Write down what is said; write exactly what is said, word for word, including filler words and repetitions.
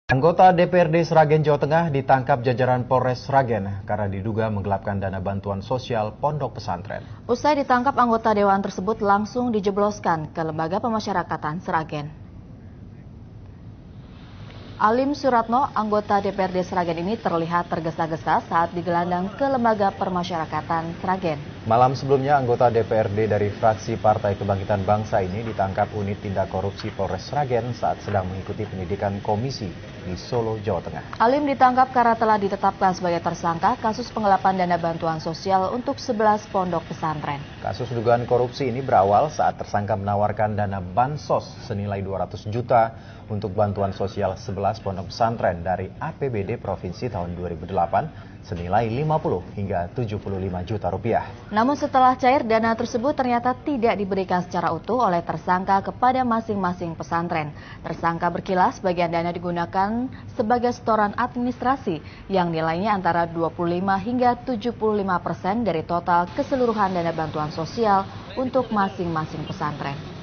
Anggota D P R D Sragen, Jawa Tengah ditangkap jajaran Polres Sragen karena diduga menggelapkan dana bantuan sosial pondok pesantren. Usai ditangkap, anggota dewan tersebut langsung dijebloskan ke Lembaga Pemasyarakatan Sragen. Alim Suratno, anggota D P R D Sragen ini terlihat tergesa-gesa saat digelandang ke Lembaga Pemasyarakatan Sragen. Malam sebelumnya, anggota D P R D dari fraksi Partai Kebangkitan Bangsa ini ditangkap unit tindak korupsi Polres Sragen saat sedang mengikuti penyidikan komisi di Solo, Jawa Tengah. Alim ditangkap karena telah ditetapkan sebagai tersangka kasus penggelapan dana bantuan sosial untuk sebelas pondok pesantren. Kasus dugaan korupsi ini berawal saat tersangka menawarkan dana bansos senilai dua ratus juta untuk bantuan sosial sebelas pondok pesantren dari A P B D Provinsi tahun dua ribu delapan senilai lima puluh hingga tujuh puluh lima juta rupiah. Namun setelah cair, dana tersebut ternyata tidak diberikan secara utuh oleh tersangka kepada masing-masing pesantren. Tersangka berkilas bagian dana digunakan sebagai setoran administrasi yang nilainya antara dua puluh lima hingga tujuh puluh lima persen dari total keseluruhan dana bantuan sosial untuk masing-masing pesantren.